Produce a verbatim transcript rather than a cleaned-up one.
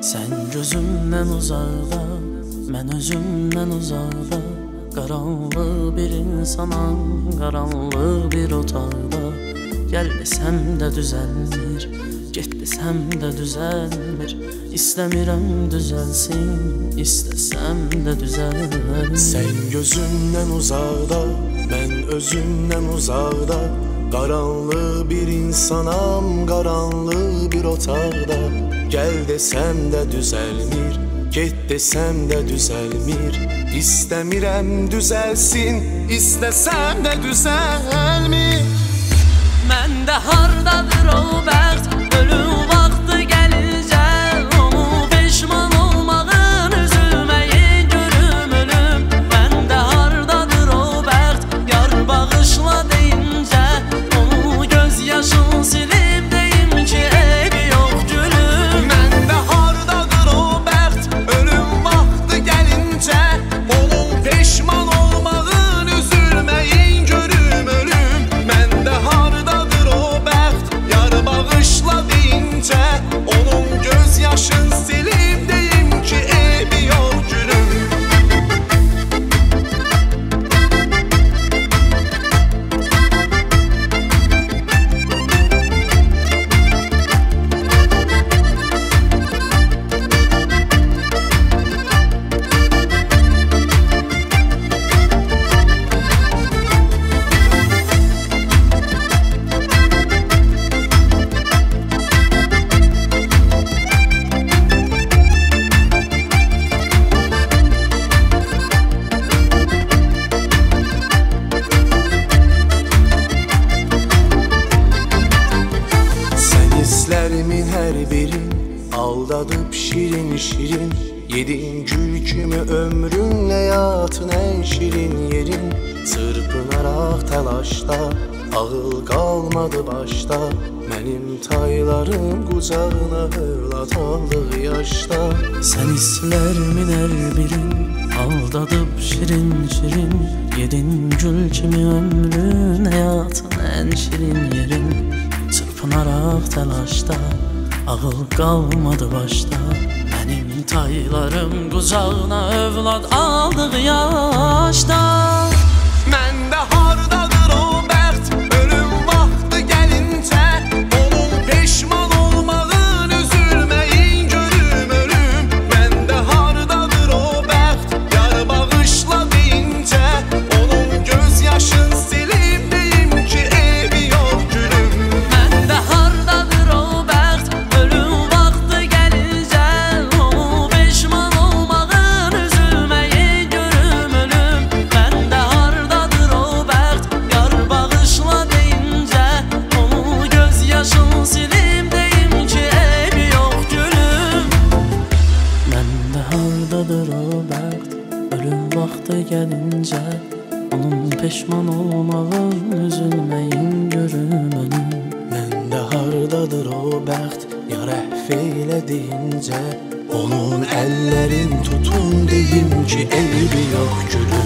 Sən gözümdən uzaqda, mən özümdən uzaqda, qaranlı bir insanam, qaranlı bir otaqda. Gəl desəm də düzəlmir, get desəm də düzəlmir. İstəmirəm düzəlsin, istəsəm də düzəlmir. Sən gözümdən uzaqda, mən özümdən uzaqda, qaranlı bir insanam, qaranlı bir otaqda. Gəl desəm də düzəlmir, get desəm də düzəlmir. İstəmirəm düzəlsin, istəsəm də düzəlmir. Məndə hardadır o bəxt, ölüm vaxtı gəlincə, onu peşman olmağın, üzülməyin görüm ölüm. Məndə hardadır o bəxt, yar bağışla deyincə, onu göz yaşın silib deyim ki eybi yox gülüm. Məndə hardadır o bəxt, ölüm vaxtı gəlincə, onun peşman olmağın, üzülməyin görüm ölüm. Məndə hardadır o bəxt, yar bağışla deyincə, onun göz yaşın silib deyim ki eybi yox gülüm. Hislərimin hər birin aldadıb şirin şirin, yedin gül kimi ömrünlə yatın ən şirin yerin. Çırpınaraq təlaşda, ağıl qalmadı başda, mənim taylarım qucağına övlad aldıq yaşda. Sən hislərimin hər birin aldadıb şirin şirin, yedin gül kimi ömrün həyatın ən şirin yerin. Çırpınaraq təlaşda, ağıl qalmadı başda, mənim taylarım qucağına övlad aldıq yaşda. Məndə hardadır o bəxt, ölüm vaxtı gəlincə, onun peşman olmağın, üzülməyin görüm ölüm. Məndə hardadır o bəxt, yar bağışla deyincə, onun göz yaşın silib deyim ki eybi yox gülüm. Məndə hardadır o bəxt, ölüm vaxtı gəlincə, onu peşman olmağın, üzülməyin görüm ölüm. Məndə hardadır o bəxt, yar bağışla deyincə, onu göz yaşın silib deyim ki eybi yox gülüm. Məndə hardadır o bəxt, ölüm vaxtı gəlincə, onun peşman olmağın, üzülməyin görüm ölüm. Məndə hardadır o bəxt, yar əhv eylə deyincə, onun əllərin tutun deyim ki eybi yox gülüm.